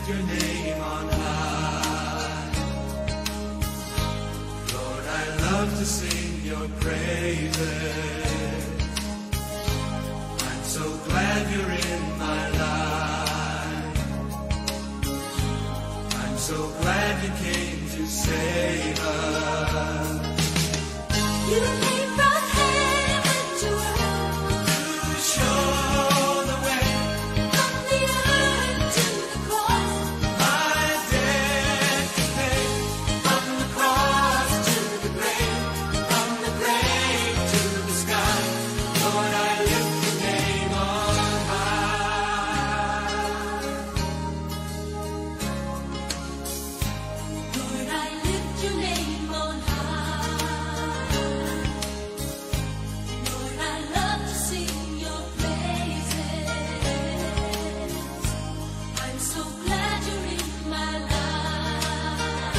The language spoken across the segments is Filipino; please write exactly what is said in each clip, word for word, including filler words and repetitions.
lift your name on high. Lord, I love to sing your praises. I'm so glad you're in my life. I'm so glad you came to save us. You came from heaven to earth To show the way, from the earth to the cross. my debt to pay. From the cross to the grave, from the grave to the sky. Lord, I lift your name on high. Lord, I lift your name on high. Lord, I love to sing your praises. I'm so glad you're in my life.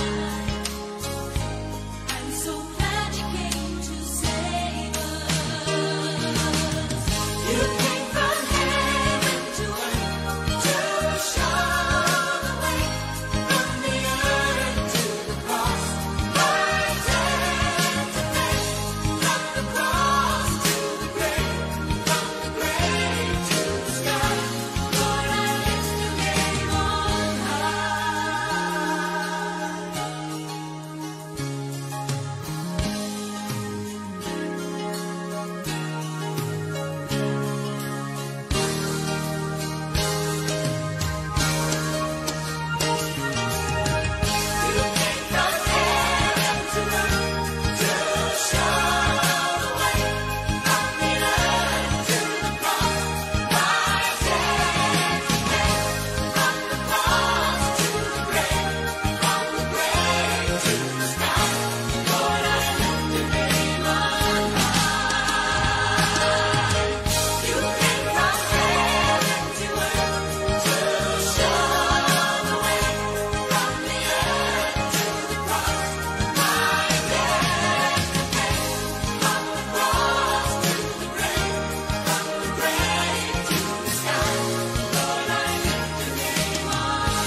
I'm so glad you came to save us. You came from heaven to earth to show the way, from the earth to the cross. My debt to pay, from the cross to the grave, from the grave to the sky. Lord, I lift your name on You came from heaven to earth to show the way, from the earth to the cross. My debt to pay, from the cross to the grave, from the grave to the sky. Lord, I lift your name on high. You came from heaven to earth to show the way, from the earth to the cross. My debt to pay, from the cross to the grave, from the grave to the sky. Lord, I lift your name on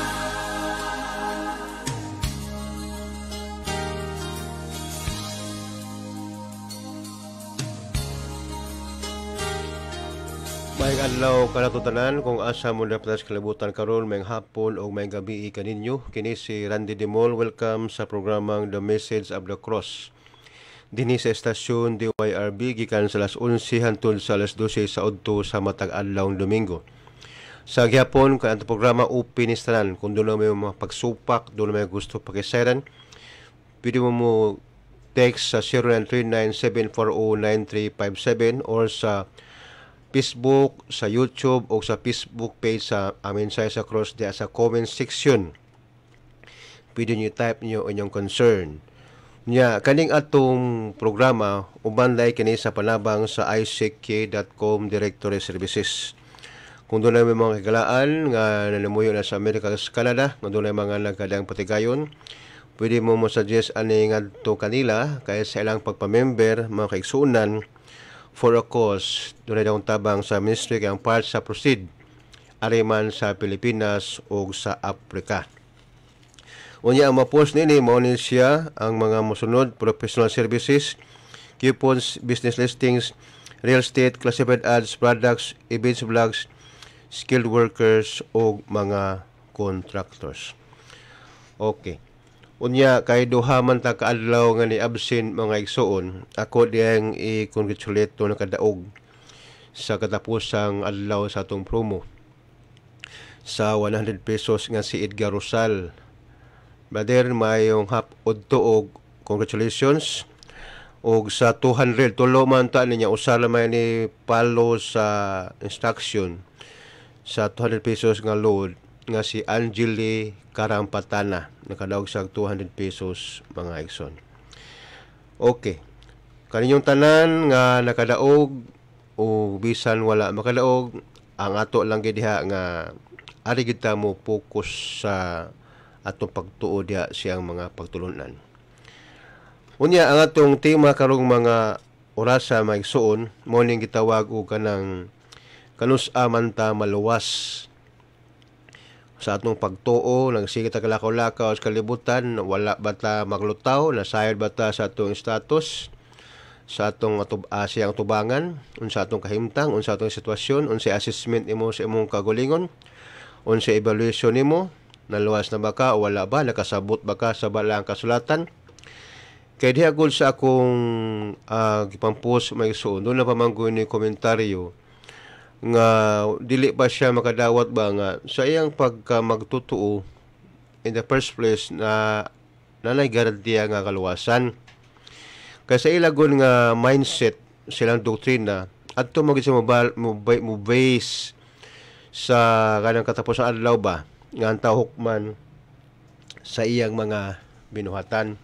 May adlaw kanatutanan kung asa mo dapat sa kalibutan karon may hapon o may gabi kaninyo. Kini si Randy Demol. Welcome sa programang The Message of the Cross. Dinhi sa estasyon D Y R B gikan sa alas onse hangtod sa alas dose sa adto sa matag adlawng Domingo. Sa gyapon kay ang programa open is tanan. Kung doon may mga pagsupak, doon may gusto pakisairan, pwede mo mo text sa zero nine three nine seven four zero nine three five seven or sa Facebook, sa YouTube o sa Facebook page sa amin sa sa Cross diya sa comment section. Pwede nyo type nyo inyong concern. Nya, kaning atong programa, ubanday kini sa panabang sa i c k dot com Directory Services. Kung doon na may mga kagalaan nga nanamuyo na sa America sa Canada, kung doon na mga nagkadang patigayon, pwede mo mo suggest ani nga to kanila kaya sa ilang pagpamember, mga kaigsuunan, for a cause, doon na daw tabang sa ministry kayang part sa proceed, ariman sa Pilipinas o sa Africa. Unya ang ma-post nini, maunin siya ang mga musunod, professional services, coupons, business listings, real estate, classified ads, products, events, vlogs, skilled workers o mga contractors. Okay. Unya kay duha man ta kaadlaw nga ni absent mga igsuon, ako diyang i-congratulate to nakadaog sa katapusang adlaw sa atong promo sa one hundred pesos nga si Edgar Rosal. Brother, mayong hap udto congratulations. Og sa two hundred tulo man ta niya usala may ni palo sa instruction sa two hundred pesos nga load nga si Angeli Karampatana, nakadaog sa two hundred pesos mga igsoon. Okay. Kaninyong tanan nga nakadaog o bisan wala makadaog, ang ato lang gid diha nga ari kita mo focus sa atong pagtuo diha siyang mga pagtulunan. Unya ang atong tema karong mga orasa mga igsoon, mo ning gitawag og kanang kanus-a man ta maluwas. sa atong pagtuo, nagsige ta kalakaw-lakaw sa kalibutan, wala ba ta maglutaw, nasayod ba ta sa atong status, sa atong atub uh, siyang tubangan, unsa atong kahimtang, unsa atong sitwasyon, unsa assessment nimo sa imong kagulingon, unsa evaluation nimo, naluwas na ba ka o wala ba, nakasabot ba ka sa balang kasulatan. Kaya diha gud sa akong uh, gipampost may suon, doon na pamanggoy ni komentaryo nga dili pa siya makadawat ba nga sa iyang pagka magtutuo in the first place na nanay garantiya nga kaluwasan. Kasi ilagon nga mindset silang doktrina at ito maging sa mo base sa kanang katapos sa adlaw ba nga ang tahukman sa iyang mga binuhatan.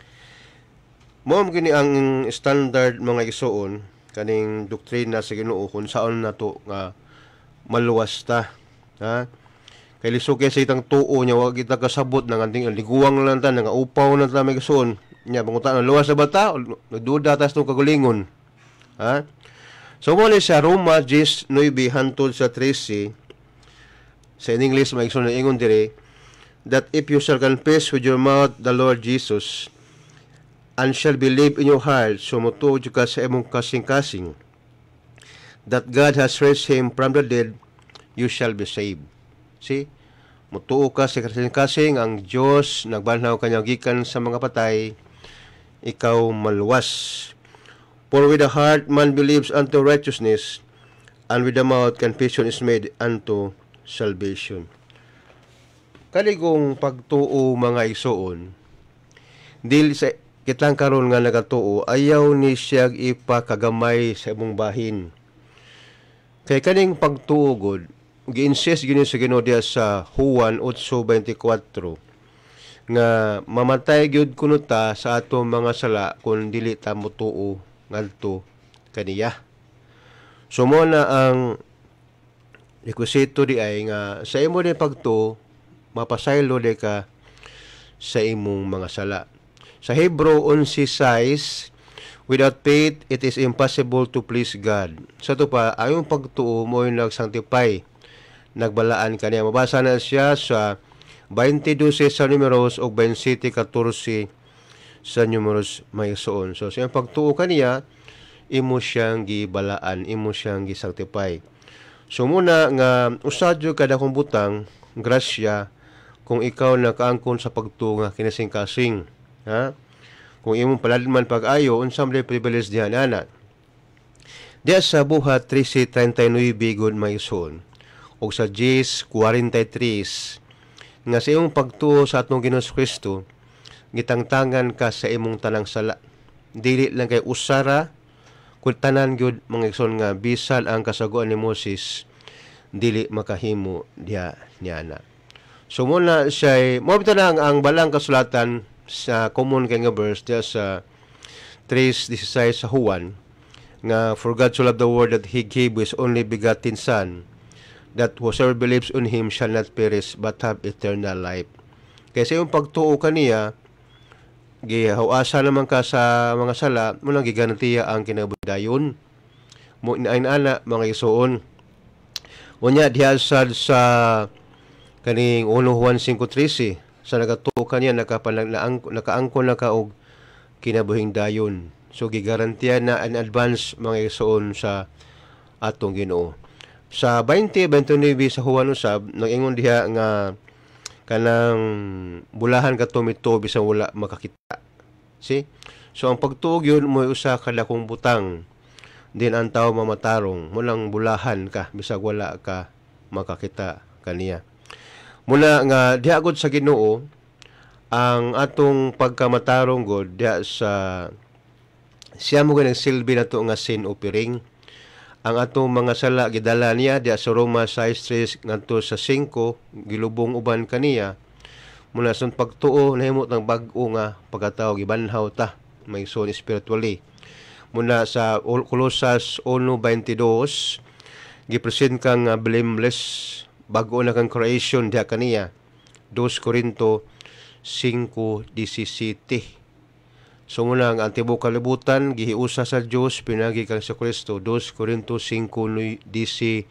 Mo gini ang standard mga igsoon kaning doktrina sa Ginoo kung saan nato nga maluwas ta, ha? Kay lisod kay sa itang tuo nya wa kita kasabot nang anting liguwang lang ta nga upaw na ta may igsoon nya pangutan luwas na ba ta nagduda ta sa kagulingon, ha? So mo ni sa Roma ten nine hantod sa thirteen sa in English may igsoon na ingon dire that if you shall confess with your mouth the Lord Jesus and shall believe in your heart, so mutuo ka sa imong kasing-kasing, that God has raised him from the dead, you shall be saved. See? Mutuo ka sa kasing-kasing, ang Diyos nagbanhaw kanya gikan sa mga patay, ikaw maluwas. For with the heart man believes unto righteousness, and with the mouth confession is made unto salvation. Kaligong pagtuo mga igsoon, dili sa kitang karon nga nagatuo, ayaw ni siya ipakagamay sa imong bahin. Kay kaning pagtuo gud, gi-insist gini sa Ginoo diha sa Juan eight twenty-four nga mamatay gyud kuno ta sa atong mga sala kung dili ta motuo ngadto kaniya. So mo na ang requisito di ay nga sa imo ni pagtuo mapasaylo de ka sa imong mga sala. Sa Hebrew eleven says, without faith, it is impossible to please God. Sa ito pa, ayong pagtuo mo yung nag-sanctify, nagbalaan ka niya. Mabasa na siya sa twenty-two sa numeros o twenty-seven fourteen sa numeros may soon. So, sa iyong pagtuo ka niya, imo siyang gibalaan, imo siyang gisanctify. So, muna nga, usadyo kada kong butang, grasya, kung ikaw nakaangkon sa pagtuo nga kinasing-kasing. Ha? Kung imong paladman pag-ayo, unsam lay privilege diha ana. Diya sa buhat thirteen thirty-nine gud may ison. O sa ten forty-three nga sa imong pagtuo sa atong Ginoong Kristo, gitangtangan ka sa imong tanang sala. Dili lang kay usara kun tanan gyud mga ison nga bisan ang kasaguan ni Moses dili makahimo diha niana. So muna siya mo bitaw lang ang balang kasulatan sa common kay nga verse diya sa three sixteen sa Juan nga for God so loved the world that he gave his only begotten son that whosoever believes on him shall not perish but have eternal life. Kasi yung pagtuo kaniya gihawasa naman ka sa mga sala mo nang gigarantiya ang kinabudayon mo inaana mga isuon. Unya diha sa, sa kaning one Juan five thirteen sa nagatuo kaniya nakaangkon na ka og kinabuhing dayon. So gigarantiya na in advance mga isuon sa atong Ginoo. Sa twenty twenty-nine sa Juan usab nag-ingon diha nga kanang bulahan ka tumito bisan wala makakita. See? So ang pagtuog yun mo usa ka dakong butang. Din ang tao mamatarong mulang bulahan ka bisag wala ka makakita kaniya. Muna nga diha gud sa Ginoo ang atong pagkamatarong gud diha sa siya mo ganang silbi nato nga sin offering. Ang atong mga sala gidala niya diha sa Roma six three ngadto sa five gilubong uban kaniya. Muna sa pagtuo nahimo tang bag-o nga pagkatao gibanhaw ta may son spiritually. Muna sa Colosas one twenty-two gipresent kang uh, blameless bago na kang creation diha kaniya. Dos Corinto five seventeen. So muna ang antibo kalibutan gihiusa sa Dios pinagi kang sa Kristo. Dos Corinto five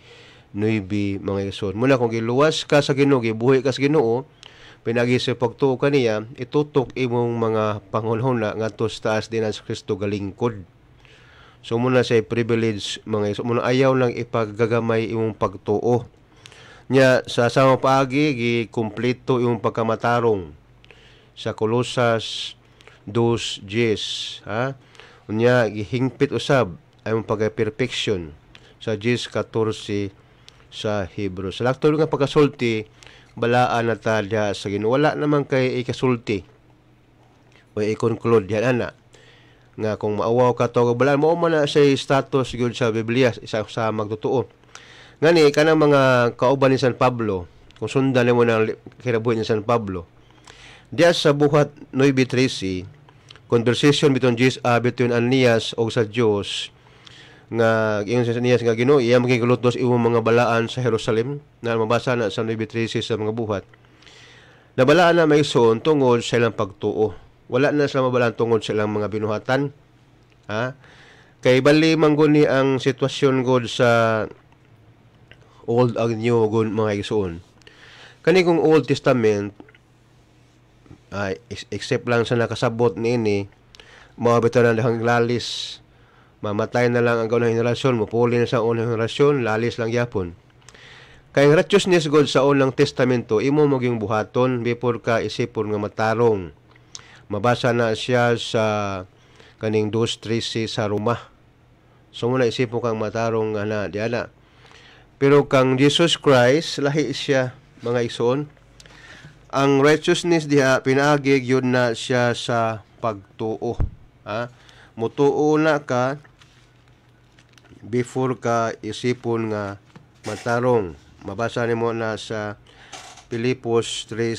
nuibi mga igsoon. Muna kung giluwas ka sa Ginoo, gibuhi ka sa Ginoo, pinagi sa pagtuo kaniya, itutok imong mga panghunhuna ngadto sa taas din sa Kristo galingkod. So muna say privilege mga igsoon, muna ayaw lang ipaggagamay imong pagtuo. Nya sa sama paagi gikumpleto imong pagkamatarong sa Colosas two ten, ha? Unya gihingpit usab ang pagka-perfection sa ten fourteen sa Hebrew. Sa lakto nga pagkasulti, balaan na ta diha sa Ginoo. Wala naman kay ikasulti o i-conclude yan ana nga kung maawaw ka to balaan mo man na sa status gyud sa Biblia isa sa magtutuo. Ngani kanang mga kauban ni San Pablo, kung sundan mo na kinabuhi ni San Pablo, diya sa buhat nine thirteen, conversation between Jesus, uh, between Ananias o sa Dios nga ingon sa Ananias nga Ginoo iya maging lutos imong mga balaan sa Jerusalem na mabasa na sa nine thirteen sa mga buhat. Nabalaan na may suon tungod sa ilang pagtuo. Wala na sila mabalaan tungod sa ilang mga binuhatan. Ha? Kay bali manggon ni ang sitwasyon god sa Old ag New god mga igsoon. Kani kung Old Testament ay except lang sa nakasabot niini mga bitaw na lang lalis, mamatay na lang ang unang henerasyon, mupuli na sa unang henerasyon, lalis lang yapon. Kay righteousness god sa unang testamento imo maging buhaton before ka isipon nga matarong. Mabasa na siya sa kaning two thirteen sa Roma. So muna isipon kang matarong nga na diana. Pero kang Jesus Christ lahi siya mga igsoon. Ang righteousness diha pinaagi gyud na siya sa pagtuo. Ha? Mutuo na ka before ka isipon nga matarong. Mabasa nimo na sa Filipos three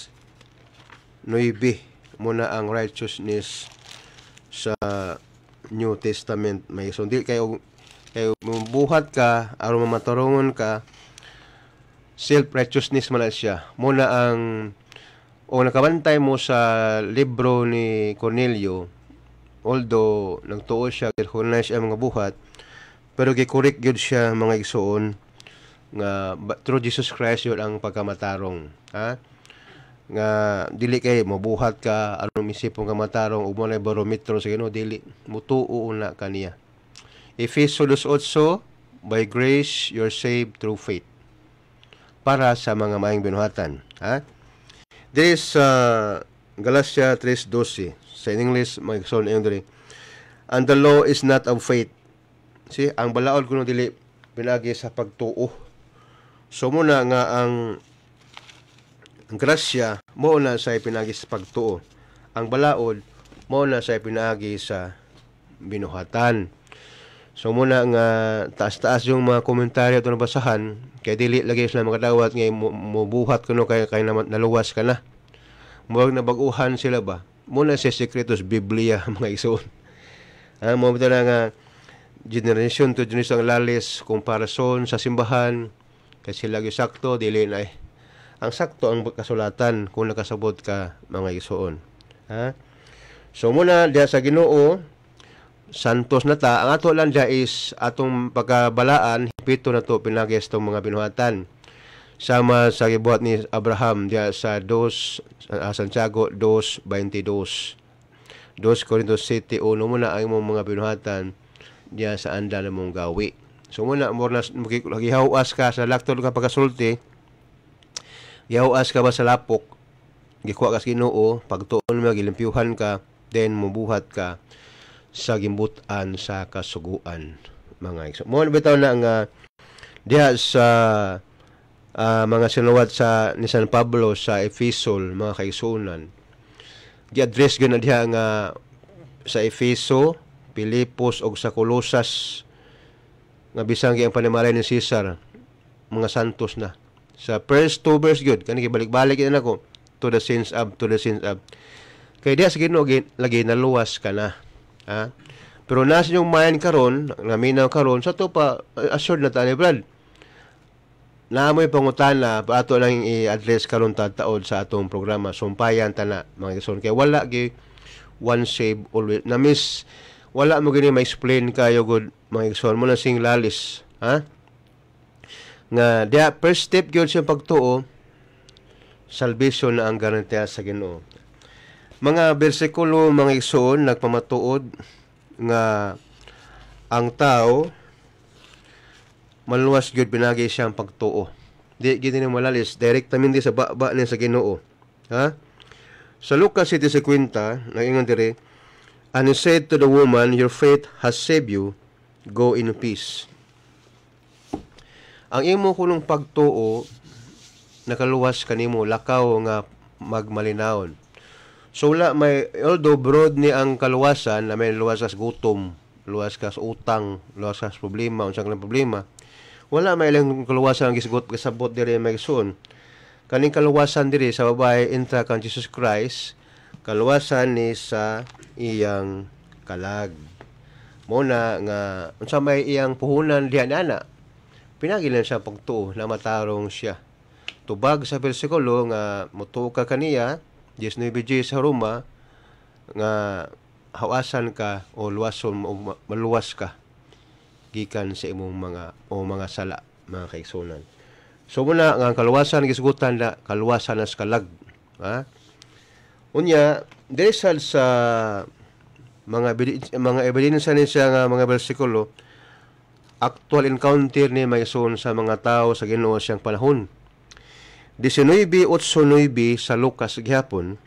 nine muna ang righteousness sa New Testament. May sundi kayo kayo buhat ka aron mamatarungon ka, self-righteousness man na siya. Muna ang o nakabantay mo sa libro ni Cornelio, although nagtuo siya, recognize siya mga buhat, pero gikorek gyud siya mga igsoon nga through Jesus Christ yun ang pagkamatarong. Ha? Nga dili kay mabuhat ka aron misipon ka matarong ug mo na barometro sa Ginoo, dili mutuo na kaniya. Efesos eight, by grace you're saved through faith, para sa mga maayong binuhatan. Ha? This uh, Galatia three twelve sa English may son English. And the law is not of faith. See, ang balaod kuno dili pinagi sa pagtuo. So muna nga ang ang grasya mo na sa pinagi sa pagtuo. Ang balaod mo na sa pinagi sa binuhatan. So muna nga taas-taas yung mga komentaryo ito nabasahan, kaya dili lagi sila makadawat nga mubuhat kuno kay kay naluwas ka na. Murag nabaguhan sila ba? Muna sa sekretos Biblia mga igsoon. Ah, mo bitaw na nga generation to generation ang lalis komparasyon sa simbahan kasi lagi sakto dili na eh. Ang sakto ang kasulatan kung nakasabot ka mga igsoon. Ha? So muna diha sa Ginoo santos na ta, ang ato lang diya is atong pagkabalaan hipito na to pinagis tong mga binuhatan sama sa gibuhat ni Abraham diya sa two uh, Santiago two twenty-two, two Corintios seven one muna ang imong mga binuhatan diya sa anda na mong gawi. So muna mo na gihawas ka sa laktod ka pagkasulti, gihawas ka ba sa lapok, gikuha ka sa Ginoo, pagtuon mo gilimpyuhan ka, then mubuhat ka sa gimbutan sa kasuguan mga igsoon. Mo bitaw na nga diha sa uh, mga sinuwat sa ni San Pablo sa Efesol mga kaigsuonan. Gi-address gyud na diha nga sa Efeso, Pilipos ug sa Colosas nga bisan ang panimalay ni Cesar mga santos na. Sa first two verse gyud kani gibalik-balik na nako to the sins of to the sins of. Kay diha sa Ginoo lagi naluwas ka na. Ha? Pero nasa yung mind karon, naminaw karon sa to pa assured na tani Brad. Naamoy pangutana pa ato lang i-address karon tataod sa atong programa sumpayan tana mga igsoon kay wala gi one save always na miss wala mo gini ma-explain kayo good mga igsoon mo na sing lalis, ha? nga dia first step gyud sa pagtuo, salvation na ang garantiya sa Ginoo. Mga bersikulo mga igsoon nagpamatuod nga ang tao maluwas gyud pinagi siyang pagtuo. Di gid ni malalis direktamente sa baba ni sa Ginoo. Ha? Sa Lucas seven fifty, naingon diri, and he said to the woman, your faith has saved you, go in peace. Ang imo kulong pagtuo nakaluwas kanimo lakaw nga magmalinawon. So wala may although broad ni ang kaluwasan na may luwas ka sa gutom, luwas ka sa utang, luwas ka sa problema, unsang lang problema. Wala may ilang kaluwasan ang gisugot kasabot diri may son. Kaning kaluwasan diri sa babae inta kan Jesus Christ, kaluwasan ni sa iyang kalag. Muna nga unsa may iyang puhunan diha ana. Pinagilan siya pagtuo na matarong siya. Tubag sa bersikulo nga mutuo ka kaniya, nineteen G sa Roma, nga hawasan ka o luwason o maluwas ka gikan sa imong mga o mga sala, mga kaigsunan. So muna nga ang kaluwasan gisugutan na kaluwasan nas kalag. Ha? Unya, diri sa mga mga ebidensya ni siya nga mga bersikulo, actual encounter ni Mayson sa mga tao sa Ginoo siyang panahon. nineteen eighty-nine sa Lucas gihapon,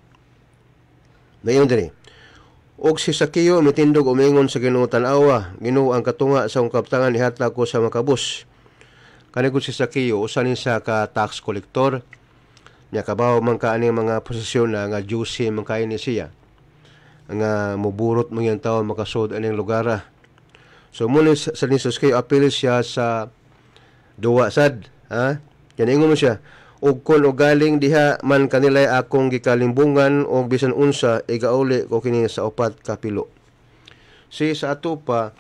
nayon diri. Og si Sakeo mitindog umingon sa Ginoo, tan-awa, Ginoo ang katunga sa akong kaptangan ihatag ko sa makabus. Kanigod si Sakeo usa ni sa ka tax collector. Nya kabaw man kaani mga posisyon na nga juicy man kay ni siya. Nga muburot mo yung tao makasud aning lugar. So muna sa ni Sakeo apil siya sa duwa sad, ha? Kaningon mo siya, ug kon og galing diha man kanilay akong gikalimbungan og bisan unsa igauli ko kini sa upat ka pilo. Si sa ato pa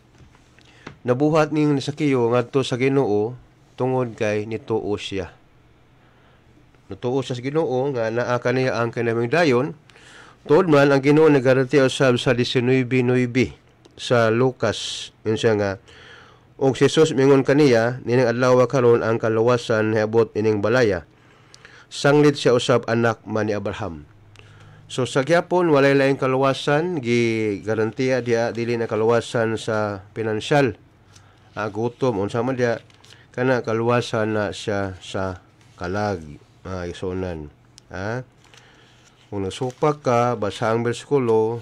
nabuhat ning ni Sakeo ngadto sa Ginoo tungod kay nituo siya. Natuo siya sa Ginoo nga naa kaniya ang kanaming dayon. Tuod man ang Ginoo nagarantiya usab sa nineteen nine sa Lucas, yun siya nga, og si Jesus mingon kaniya, nining adlaw karon ang kaluwasan hiabot ining balaya. Sanglit siya usab anak man ni Abraham. So sa gyapon walay laing kaluwasan gi garantiya dia dili na kaluwasan sa pinansyal. Ah, gutom unsa man dia kana kaluwasan na siya sa kalag, mga isunan. Ha? Kung nasupak ka basa ang bersikulo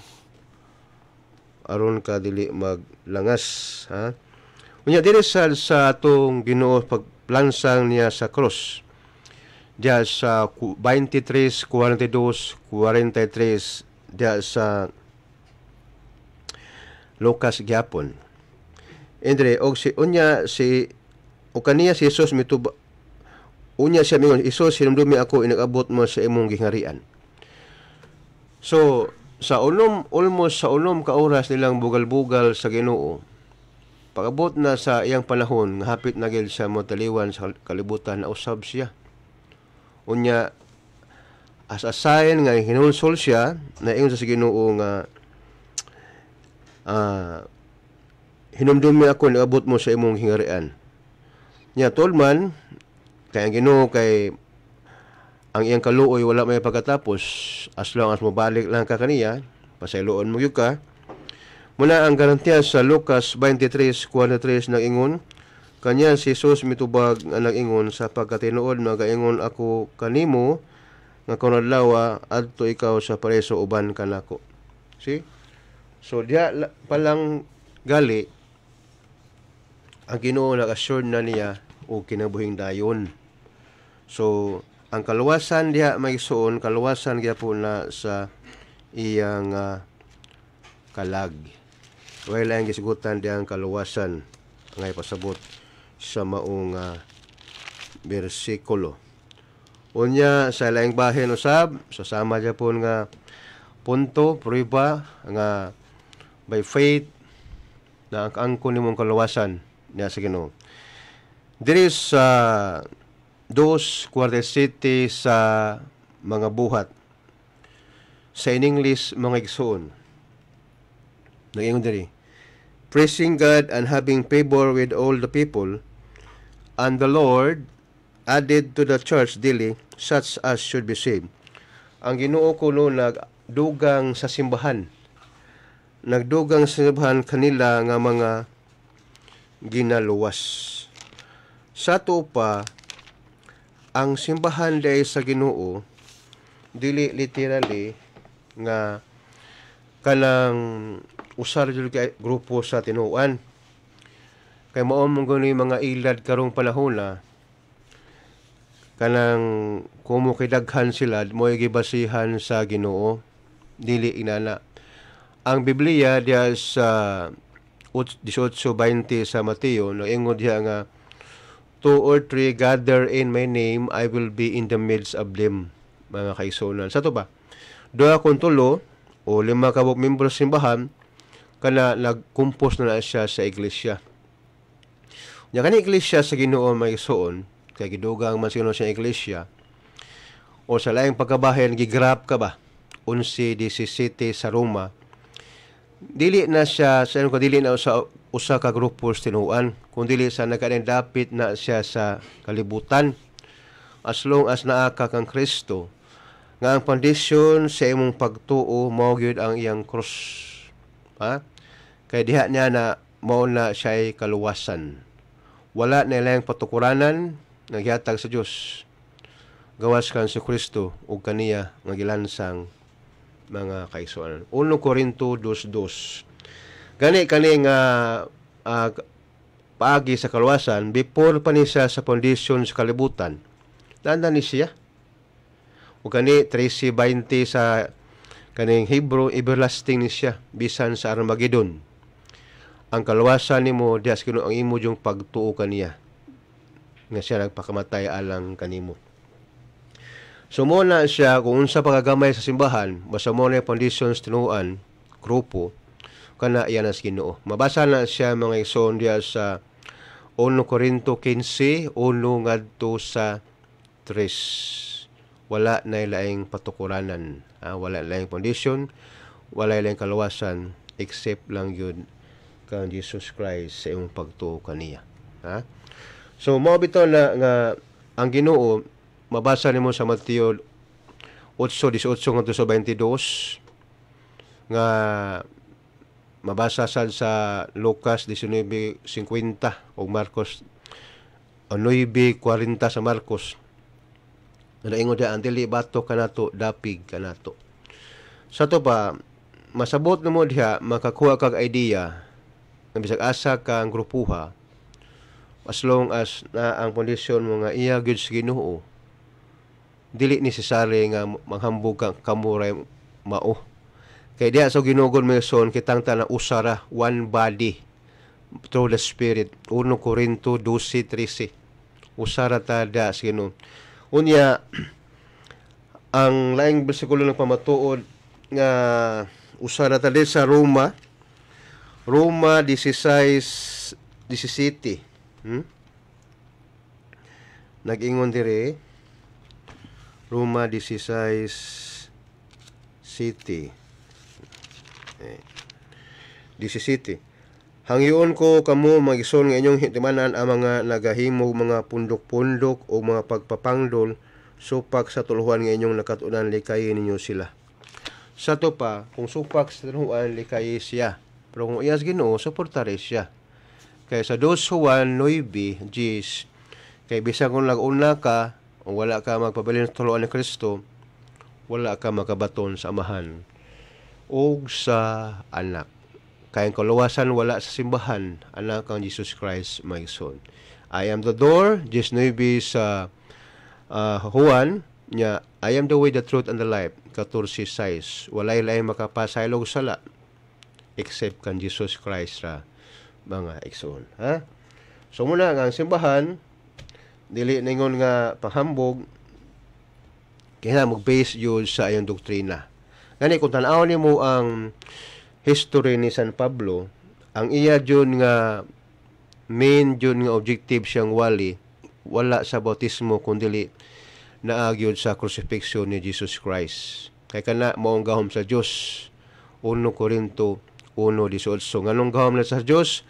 aron ka dili maglangas, ha? Unya diri sa sa atong Ginoo pagplansang niya sa cross. Diya sa twenty-three, forty-two, forty-three diya sa Lucas gyapon. Endre og si unya si o kaniya si Jesus mituba unya siya mingon, Isus hinumdumi ako inagabot mo sa imong gingharian. So sa unom almost sa unom ka oras nilang bugal-bugal sa Ginoo. Pag-abot na sa iyang panahon, hapit na gil siya motaliwan sa kalibutan na usab siya. Unya, as a sign nga hinulsol siya, na ingon sa Ginoo nga, uh, hinumdumi ako, nagabot mo sa imong hingarian. Nya, tolman, kay ang Ginoo kay ang iyang kaluoy wala may pagkatapos, as long as mabalik lang ka kaniya, pasayloon mo yun ka. Muna ang garantiya sa Lucas twenty-three, forty-three nag-ingon, kanya si Jesus mitubag nga nag-ingon sa pagkatinuod magaingon ako kanimo nga kunadlaw adto ikaw sa pareso uban kanako. See? So diya palang gali ang Ginoo nag-assure na niya og kinabuhing dayon. So ang kaluwasan diha may suon kaluwasan gyapon na sa iyang uh, kalag. Wala ang gisigutan diyang kaluwasan nga ipasabot sa maong uh, bersikulo. Unya sa laing bahin usab, sasama dya po nga punto, prueba, nga by faith na ang angkon nimong kaluwasan niya sa Ginoo. Diri sa dos quarter city sa mga buhat sa in English mga igsoon. Nag-ingon diri, praising God and having favor with all the people, and the Lord added to the church daily such as should be saved. Ang Ginoo kuno nagdugang sa simbahan. Nagdugang sa simbahan kanila nga mga ginaluwas. Sa tupa, ang simbahan dahil sa Ginoo dili literally nga kanang usar jud kay grupo sa tinuan. Kay mao mong gani mga ilad karong panahon na kanang kumo kay daghan sila mo gibasihan sa Ginoo, dili inana. Ang Biblia diya sa eighteen twenty sa Mateo naingon diya nga two or three gather in my name, I will be in the midst of them, mga kaigsuonan. Sa to ba? Duha kung tulo o lima ka membro sa simbahan kana nagkumpos na, na siya sa iglesia. Nya kani iglesia sa Ginoo may suon kay gidugang man sino sa iglesia o sa laing pagkabahin gigrap ka ba eleven seventeen sa Roma, dili na siya sa ko dili na sa usa ka grupo sa tinuan kundi sa nagkaning dapit na siya sa kalibutan as long as naa ka kang Kristo nga ang foundation sa imong pagtuo mao gyud ang iyang cross, ha? Kay diha niya na mao na siya kaluwasan. Wala na ilang patukuranan naghihatag sa Dios gawas kan si Kristo ug kaniya nga gilansang mga kaigsuonan. one Corinto two two. Gani kani nga uh, paagi sa kaluwasan before pa ni siya sa foundation sa kalibutan. Nanda ni siya. Ug kani three twenty sa kaning Hebrew everlasting ni siya bisan sa Armageddon. Ang kaluwasan nimo dias kuno ang imo yung pagtuo kaniya nga siya nagpakamatay alang kanimo. So mo na siya kung unsa pagagamay sa simbahan basta mo na foundations tinuan grupo kana iyan as Ginoo. Mabasa na siya mga igsoon diya sa one Corinto fifteen one ngadto sa three. Wala na ilaing patukuranan, ha? Wala ilaing foundation, wala ilaing kaluwasan except lang yun kang Jesus Christ sa imong pagtuo kaniya, ha? So mao bitaw na nga ang Ginoo mabasa nimo sa Mateo eight eighteen ngadto sa twenty-two nga mabasa sad sa Lucas nineteen fifty o Marcos nine forty sa Marcos. Naingon dia ang dili bato kanato dapig kanato. Sa to pa masabot nimo diha makakuha kag idea nga bisag asa ka ang grupuha as long as na ang pundisyon mo nga iya gyud sa Ginoo. Dili necessary nga manghambog ka kamuray mao. Kay diha sa ginugon may son kitang tanan usara one body through the Spirit. one Corinto twelve thirteen. Usara ta da sa Ginoo. Unya ang laing bersikulo ng pamatuod nga usara ta sa Roma Roma sixteen seventeen. Hmm? Nag-ingon dire Roma sixteen city. Eh, seventeen. Hangyoon ko kamo magison nga inyong hitimanan ang mga nagahimog mga pundok-pundok o mga pagpapangdol supak sa tuluhan nga inyong nakatunan likayin ninyo sila. Sa to pa, kung supak sa tuluhan likayin siya. Pero kung iyas Ginoo, suportare siya. Kaya sa two Juan nine Gs, kay bisag kung nag-una ka o wala ka magpabilin sa tuluhan ni Kristo, wala ka makabaton sa amahan o sa anak. Kaya ang kaluwasan wala sa simbahan, anak kang Jesus Christ, my son. I am the door, just nine sa uh, Juan, niya, I am the way, the truth, and the life, fourteen size. Walay laing makapasaylog sala, except kan Jesus Christ ra, mga igsoon. Ha? So muna nga ang simbahan, dili ningon nga panghambog, kaya mag-base yun sa ayong doktrina. Ngani, kung tanaw ni mo ang history ni San Pablo, ang iya dyan nga main dyan nga objective siyang wali, wala sa bautismo kundi naagyod sa crucifixion ni Jesus Christ. Kaya kana maong gahom sa Diyos. one Corinto one eighteen. Nganong gahom na sa Diyos?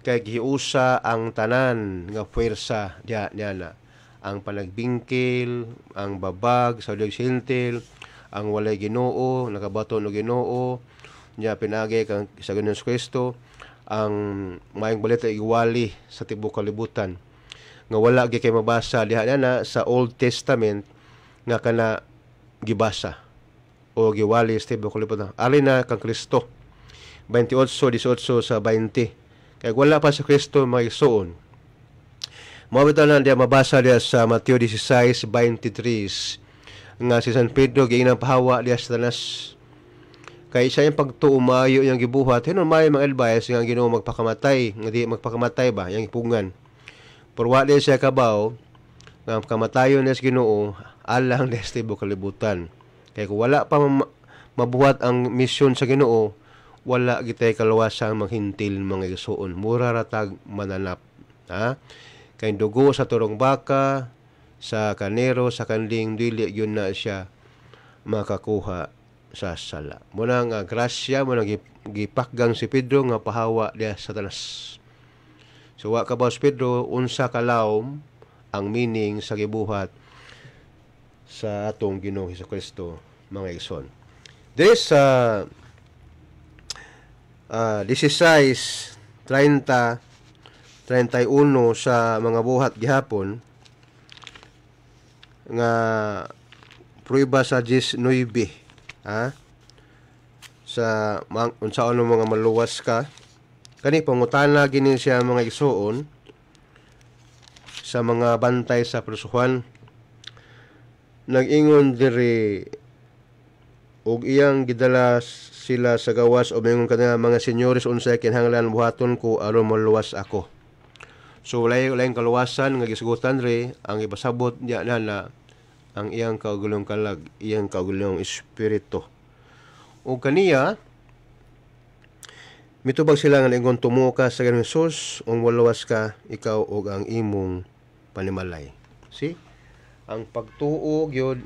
kay giusa ang tanan nga puwersa diha niya na. Ang panagbingkil, ang babag, sa siltil, ang walay Ginoo, nakabato no Ginoo, niya pinagi kang sa Ginoong Kristo, ang maayong balita iwali sa tibuok kalibutan. Nga wala gi kay mabasa diha na sa Old Testament nga kana gibasa o giwali sa tibuok kalibutan. Ali na kang Kristo. twenty-eight, eighteen sa twenty. Kaya wala pa sa Kristo magigsoon. Mawita na diya mabasa diya sa Mateo sixteen twenty-three nga si San Pedro giinang pahawa diya sa tanas. Kaya siya yung pagtuo maayo yung gibuhat. Hinon maayo mga advice nga Ginoo magpakamatay. Nga di magpakamatay ba? Yung ipungan. Pero wala siya kabaw nga kamatayon niya sa Ginoo alang diya sa tibuok kalibutan. Kaya kung wala pa mabuhat ang misyon sa Ginoo, wala gitay kalawasang maghintil mga igsoon. Mura ratag mananap. Ha? Kay dugo sa turong baka, sa kanero, sa kanling dili, yun na siya makakuha sa sala. Muna nga grasya, muna gipakgang si Pedro nga pahawa diya sa tanas. So wa ka ba si Pedro, unsa kalawom ang meaning sa gibuhat sa atong Ginoong Hesukristo mga igsoon. This sa uh, Uh, sixteen, thirty, thirty-one sa mga buhat gihapon nga prueba sa nineteen ha sa mang, unsaon mga maluwas ka kani pangutana gini siya mga igsoon sa mga bantay sa prisuhan. Nag-ingon diri og iyang gidala sila sa gawas o mayroon kanila mga senyores unsay kinahanglan buhaton ko aron maluwas ako. So walay laing kaluwasan nga gisgutan re ang ipasabot niya na, na ang iyang kaugulong kalag, iyang kaugulong espiritu. O kaniya mitubag sila nga ingon tumo ka sa Ginoong Hesus ug maluwas ka ikaw og ang imong panimalay. See? Ang pagtuo gyud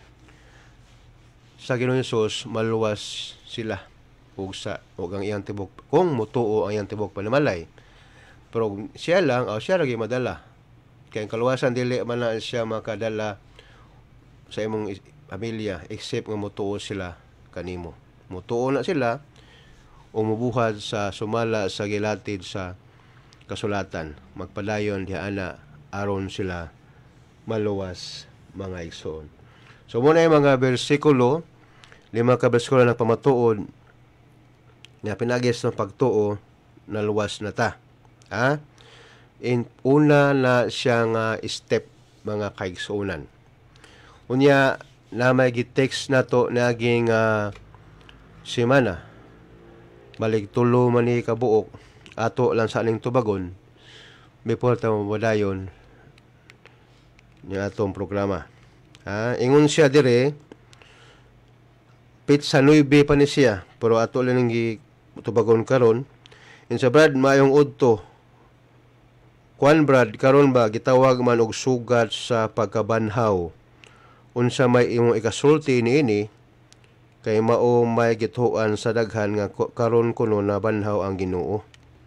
sa Ginoong Hesus maluwas sila ug sa ug ang iyang tibok kung mutuo ang iyang tibok panimalay. Pero siya lang o siya lagi madala. Kaya ang kaluwasan dili man na siya makadala sa imong pamilya except nga mutuo sila kanimo. Mutuo na sila o mubuhat sa sumala sa gilatid sa kasulatan. Magpadayon diha ana aron sila maluwas mga igsoon. So muna yung mga bersikulo, lima ka bersikulo ng pamatuod nga pinagis ng pagtuo na luwas na ta. Ha? In, una na siyang uh, step mga kaigsuunan. Unya na may gitext na to naging uh, semana. Balik tulo man ni kabuok ato lang sa aning tubagon before ta mabadayon ni atong programa. Ha, ingon siya dire pit sa nineteen pa ni siya pero ato lang gi tubagon karon in sa brad mayong udto kwan brad karon ba gitawag man og sugat sa pagkabanhaw unsa may imong ikasulti niini kay mao may gituan sa daghan nga karon kuno na banhaw ang Ginoo.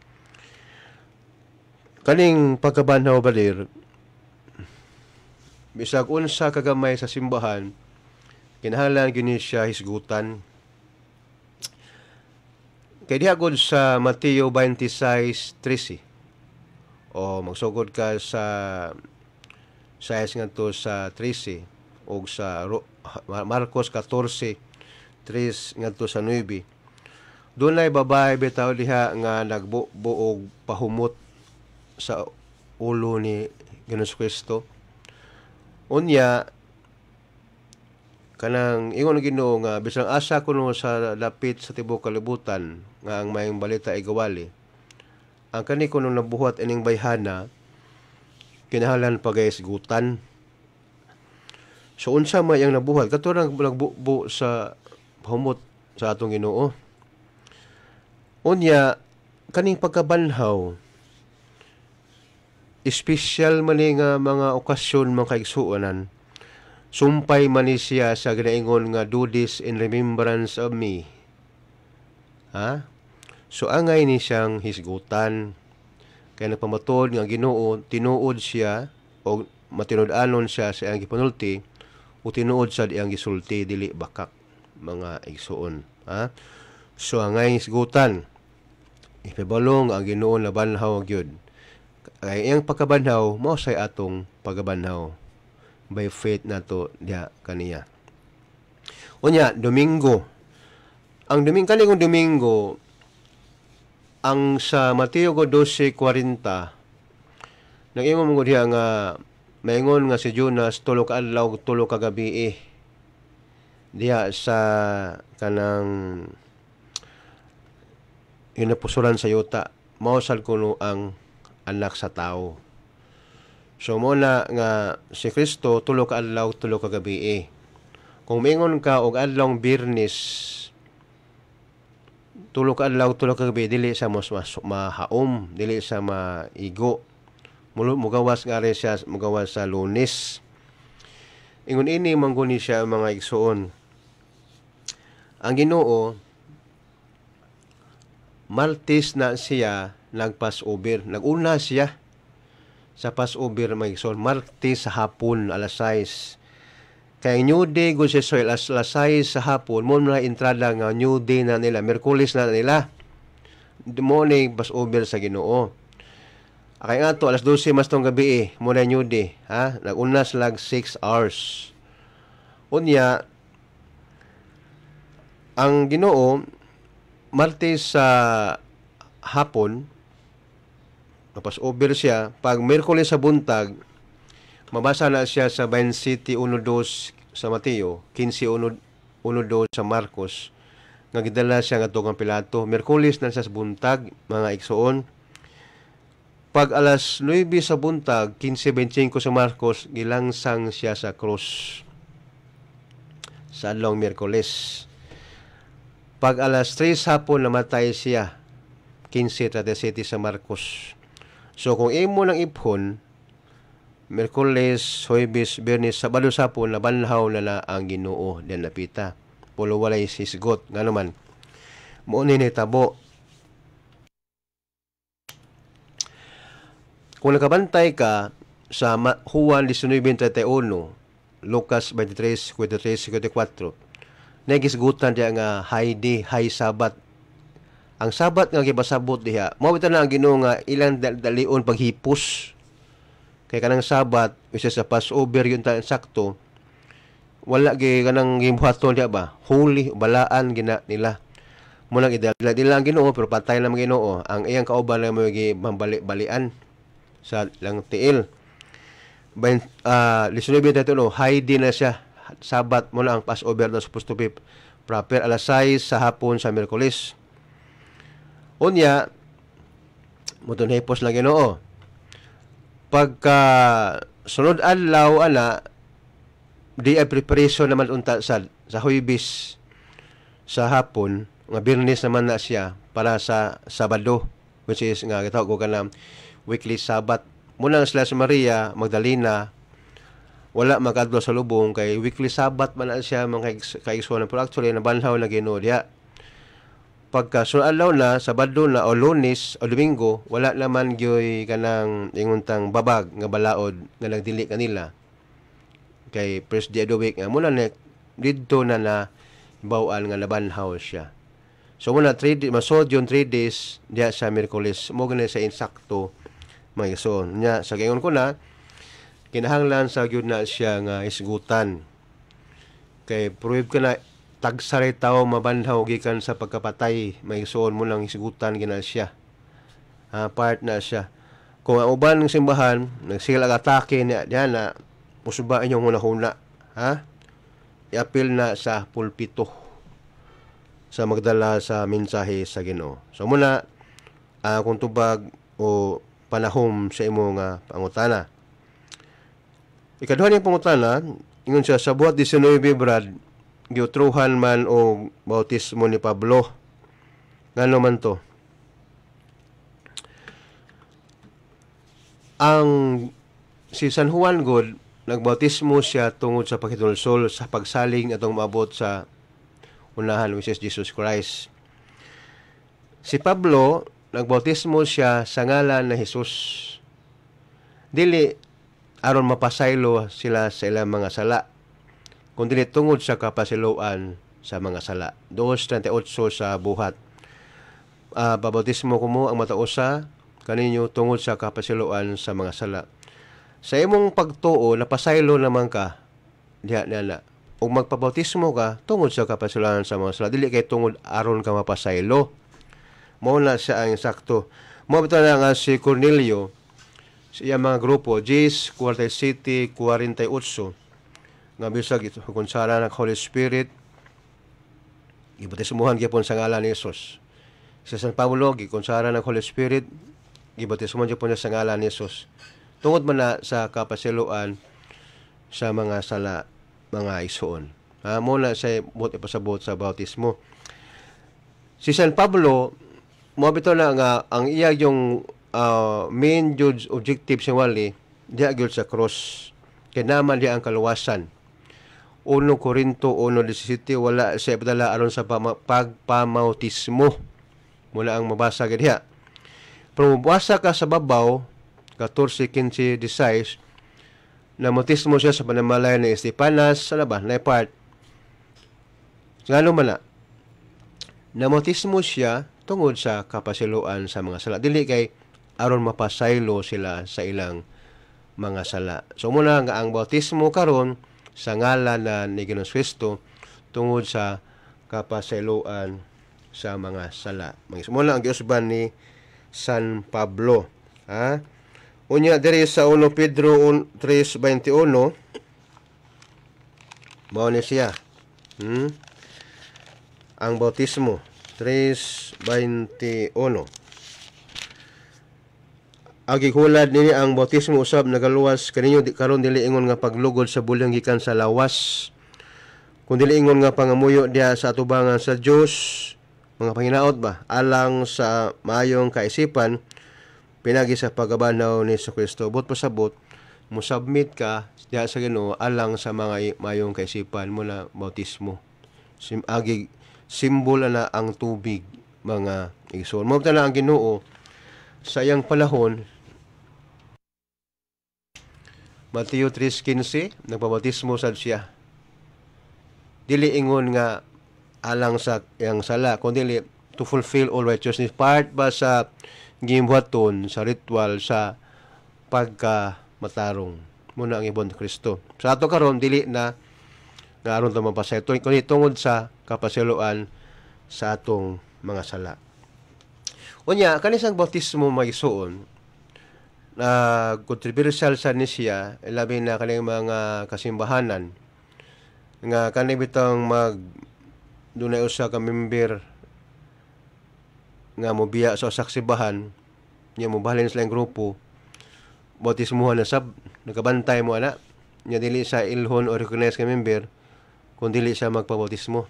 Kaning pagkabanhaw balir bisag unsa kagamay sa simbahan kinahanglan gini siya hisgutan. Kay diha gud sa Mateo twenty-six thirteen o magsugod ka sa six ngadto sa thirteen og sa Marcos fourteen three ngadto sa nine. Dunay babae bitaw diha nga nagbuog pahumot sa ulo ni Ginoong Kristo. Unya kanang ingon ng Ginoo nga bisang asa kuno sa dapit sa tibuok kalibutan nga ang mayong balita ay gawali. Ang kani kuno nabuhat ining bayhana kinahanglan pagahisgutan. So unsa may ang nabuhat katurang nagbubo sa pahumot sa atong Ginoo. Unya kaning pagkabanhaw espesyal man ni nga mga okasyon mga kaigsuonan. Sumpay man ni siya sa ginaingon nga do this in remembrance of me. Ha? So angay ni siyang hisgutan. Kaya nagpamatod nga Ginoo, tinuod siya o matinud-anon siya sa iyang gipanulti o tinuod sa iyang gisulti dili bakak mga igsuon. Ha? So angay isgutan ipabalong ang Ginoo na banhaw gyud. Kay iyang pagkabanhaw mao say atong pagabanhaw by faith nato diha kaniya. Unya Domingo. Ang Domingo kaning Domingo ang sa Mateo twelve forty nag-ingon mo diha nga maingon nga si Jonas tulo ka adlaw tulo ka gabi diha sa kanang inapusuran sa yuta mao sad kuno ang anak sa tao. So mo na nga si Kristo tulo ka adlaw tulo ka gabi. Kung maingon ka og adlawng Biyernes tulo ka adlaw tulo ka gabi dili sa mas mahaom, dili sa maigo. Mulo mugawas nga rin siya mugawas sa Lunes. Ingon ini mangguni siya mga igsuon. Ang Ginoo Martes na siya nag-Passover. Naguna siya sa Passover mga igsoon. Martes sa hapon alas sais. Kay New Day go siya so alas sais sa hapon mo na entrada nga New Day na nila. Miyerkules na nila. Mo ni Passover sa Ginoo. Kay nga to alas dose mas tong gabi eh. Mo na New Day. Ha? Naguna sila six hours. Unya ang Ginoo Martes sa hapon Passover siya. Pag Miyerkules sa buntag, mabasa na siya sa twenty-one two sa Mateo, fifteen one two sa Marcos. Nga gidala siya nga tugang Pilato. Miyerkules na siya sa buntag, mga igsoon. Pag alas nine sa buntag, fifteen twenty-five sa Marcos, gilangsang siya sa krus. Sa adlawng Miyerkules. Pag alas tres hapon, namatay siya. fifteen thirty-seven sa Marcos. So kung imo nang iphon, Miyerkules, Huwebes, Biyernes, Sabado sapon nabanhaw na na ang Ginoo den napita. Pulo walay sisgot nga naman. Mo ni tabo. Kung nakabantay ka sa Juan nineteen thirty-one, Lucas twenty-three forty-three fifty-four, nagisgutan diya nga high day, high Sabat. Ang Sabat nga gibasabot diha, mao bitaw na ang Ginoo nga ilang dalion paghipos. Kay kanang Sabat, isa sa Passover yun ta sakto. Wala gi kanang gibuhaton diha ba? Holy balaan gina nila. Mo lang idala dila ang Ginoo pero patay na ang Ginoo. Ang iyang kauban na mo gi mambali-balian sa lang tiil. Bain uh, nineteen thirty-one, high day na siya. Sabat mo na ang Passover na supposed to be proper alas sais sa hapon sa Miyerkules. Unya, muton hipos lang Ginoo. Pagka sunod adlaw ana, di ay preparation naman unta sa sa Huwebes sa hapon, nga Biyernes naman na siya para sa Sabado, which is nga gitawag ko kanang weekly Sabat. Muna sila si Maria Magdalena wala makadlo sa lubong kay weekly Sabat man na siya mga kaigsuon pero actually nabanhaw na Ginoo diha. Pagka sunod adlaw na Sabado na o Lunes o Domingo wala naman gyoy kanang inguntang babag nga balaod nga nagdili kanila kay first day of the week nga muna na didto na na bawal nga nabanhaw siya. So muna three days masod yung three days diha sa Miyerkules mo gani sa insakto mga igsoon nya sa gayon ko na kinahanglan sa gyud na siya nga isgutan kay prove ka na tagsari tao mabanhaw gikan sa pagkapatay may igsoon mo lang isgutan gina siya ha, part na siya kung ang uban ng simbahan nagsigal atake niya diyan na musuba inyong hunahuna ha i-appeal na sa pulpito sa magdala sa mensahe sa Ginoo. So muna uh, kung tubag o panahom sa imo nga pangutana. Ikaduha niyang pangutana, ingon siya, sa buhat nineteen brad, giutruhan man o bautismo ni Pablo. Ngano man to? Ang si San Juan God, nagbautismo siya tungod sa pagkitulsol sa pagsaling atong maabot sa unahan, which is Jesus Christ. Si Pablo, nagbautismo siya sa ngalan na Hesus. Dili aron mapasaylo sila sa ilang mga sala, kundi tungod sa kapasiluan sa mga sala. two thirty-eight sa buhat. Uh, babautismo ko mo ang matausa kaninyo tungod sa kapasiluan sa mga sala. Sa imong pagtuo, napasaylo naman ka, diha na ug magpabautismo ka tungod sa kapasiluan sa mga sala. Dili kay tungod aron ka mapasaylo. Mao na siya ang sakto. Mao bitaw na nga si Cornelio, siya mga grupo, Gs, forty-seven, forty-eight, nga bisag ito, kung sara ng Holy Spirit, ibautismuhan gyapon sa ngalan ni Jesus. Sa San Pablo, kung sara ng Holy Spirit, ibautismuhan gyapon sa ngalan ni Jesus. Tungod man na sa kapasiluan sa mga sala, mga isuon. Ha, mo na sa bot ipasabot sa bautismo. Si San Pablo, mo bitaw na nga ang iya yung uh, main judge objective sa wali diya gyud sa cross. Kay naman diya ang kaluwasan. Uno Corinto one seventeen, wala siya padala aron sa pama, pagpamautismo. Muna ang mabasa diha. Pero mabasa ka sa babaw fourteen, fifteen, sixteen na mautismo siya sa panamalay ni Estepanas sa laban na part. Ngano man na namautismo siya tungod sa kapasiluan sa mga sala. Dili kay aron mapasaylo sila sa ilang mga sala. So muna nga ang bautismo karon sa ngalan na ni Ginoong Kristo tungod sa kapasayloan sa mga sala. Muna ang giusban ni San Pablo. Ha? Unya diri sa one Pedro three twenty-one, mao ni siya. Hmm? Ang bautismo three twenty-one. Agi hulad nini ang bautismo usab nagaluwas kaninyo di, karon dili ingon nga paglugod sa bulyang gikan sa lawas, kun dili ingon nga pangamuyo diha sa atubangan sa Dios, mga panginaot ba alang sa maayong kaisipan pinagi sa pagabanaw ni Kristo. But pasabot mo submit ka diha sa Ginoo alang sa mga maayong kaisipan mo na bautismo. Sim agi simbolo na ang tubig, mga igsoon. Mo na ang Ginoo sa iyang panahon. Mateo three fifteen, nagpabautismo sad siya. Dili ingon nga alang sa iyang sala, kundi to fulfill all righteousness. Part ba sa gimbuhaton sa ritual sa pagkamatarong. Muna ang ibon ni Kristo. Sa ato karon dili na nga aron ta mapasay kundi tungod sa kapasiluan sa atong mga sala. Unya kanisang bautismo magisuon na uh, controversial sa nisya, labi na kaning mga kasimbahanan nga kanang bitang mag dunay usa ka member nga mobiya sa usa ka simbahan, nya mobalhin sila ang grupo, bautismuhan na sab, nagabantay mo ana, nya dili sa ilhon o recognize ka member, kung dili siya magpabautismo.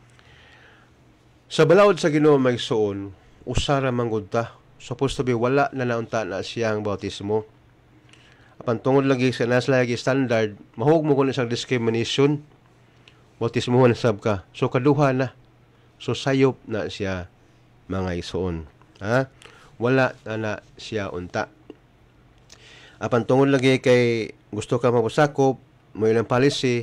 Sa balaod sa Ginoo magsuon, usara manggod ta. Supposed to be wala na naunta na siyang bautismo. Apan tungod lagi sa nas lagi standard, mahug mo kun isang discrimination, bautismuhan sab ka. So kaduha na. So sayop na siya, mga isuon. Ha? Wala na na siya unta. Apan tungod lagi kay gusto ka mapasakop, mo ilang policy,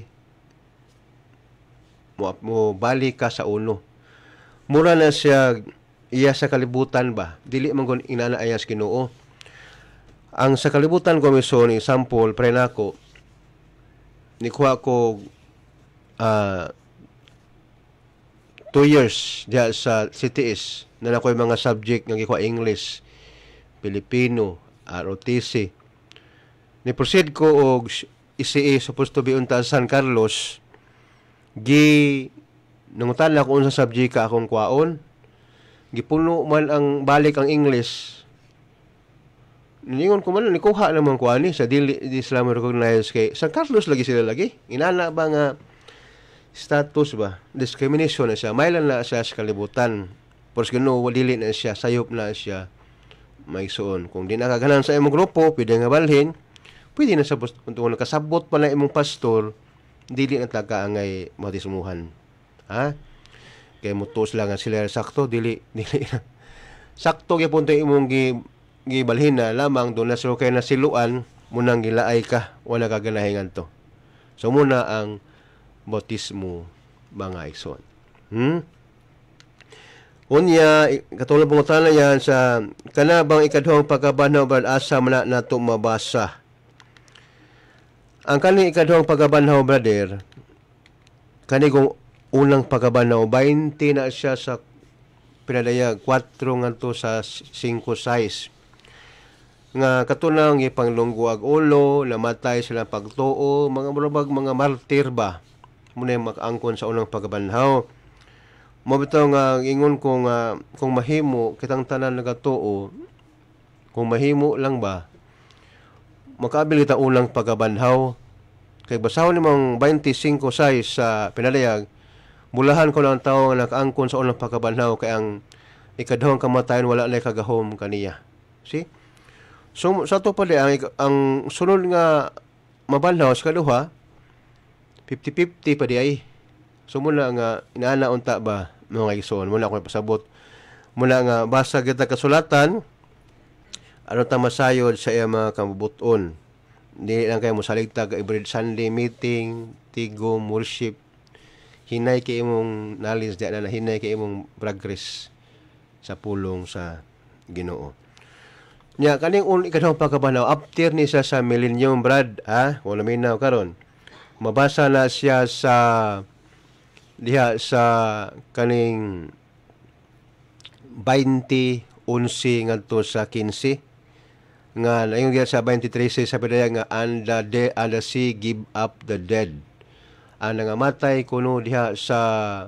mo, mo balik ka sa uno. Mura na siya iya sa kalibutan ba, dili man gon inanaayas Ginoo. Ang sa kalibutan ko miso ni sample pre nako ni kuha ko uh, two years diya sa C T S na nakoy mga subject nga gikuha English, Filipino, R O T C. Ni proceed ko og I C A supposed to be unta sa San Carlos. Gi nangutan na ko unsa subject ka akong kwaon. Gipuno man ang balik ang English. Ningon ko man, nikuha naman ko ani sa dili di sila recognize kay San Carlos lagi sila lagi. Inana ba nga status ba? Discrimination na siya. Mailan na siya sa kalibutan. Poros gano, dili na siya, sayop na siya may suon. Kung di nakaganan sa imong grupo, pwede nga balhin, pwede na sa kung nakasabot pa na imong pastor, dili na taga angay bautismuhan. Ha? Kay mutos lang nga sila sakto, dili dili sakto gyapon to imong gi gibalhin na lamang doon na silo kay nasiluan munang gilaay ka wala ka ganahingan to. So muna ang bautismo mga igsoon. Hmm? Unya, katulad pong utana yan sa kanabang ikaduhang pagkabanhaw brad asa man na nato mabasa. Ang kani ikaduhang pagkabanhaw brother, kani kung unang pagkabanhaw, twenty na siya sa pinadayag, four ngadto sa five size. Nga katunang ipanglungguag ulo, namatay sila pagtuo, mga murabag mga martir ba, muna yung makaangkon sa unang pagkabanhaw. Mabito nga ingon ko nga kung mahimo kitang tanan nagatuo kung mahimo lang ba makabil kita unang pagabanhaw kay basahon nimong twenty-five size sa pinalayag bulahan ko lang tao nga nakaangkon sa unang pagabanhaw kay ang ikaduhang kamatayon wala na kagahom kaniya. See? So sa to pala ang, ang sunod nga mabanhaw sa kaduha fifty-fifty pa di ay. So muna nga inaana unta ba mga igsoon, muna ako pasabot muna nga basa kita kasulatan ano ta masayod sa iya mga kabubuton di lang kayo mosaligtag every Sunday meeting tigom worship hinay kay imong knowledge di na hinay kay imong progress sa pulong sa Ginoo nya kaning un ikaduhang pagkabanhaw after ni sa sa millennium brad ha wala minaw karon mabasa na siya sa diha sa kaning twenty eleven ngadto sa fifteen nga nayon diha sa twenty-three sa pidaya nga and the, de, and the sea give up the dead ang nangamatay kuno diha sa